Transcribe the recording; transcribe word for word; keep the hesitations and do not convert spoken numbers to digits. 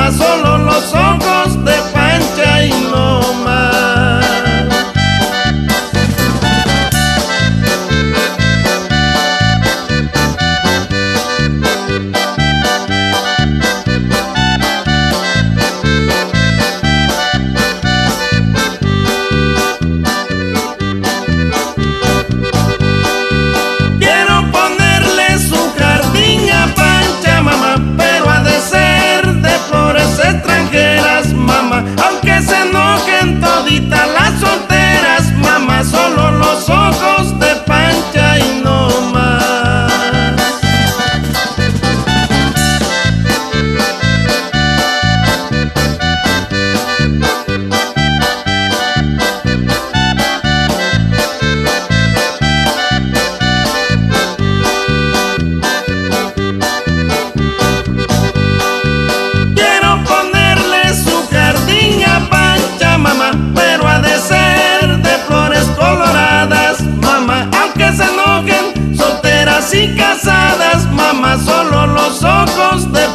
mamá, solo los ojos de Pancha y no más. Quiero ponerle su jardín a Pancha, mamá, pero ha de ser de flores extranjeras, mamá, aunque se enojen toditas las solteras, mamá, solo los ojos de Pancha y no más. Quiero ponerle su jardín a Pancha, mamá, pero ha de ser de flores coloradas, mamá, aunque se enojen solteras y casadas, mamá, solo los ojos de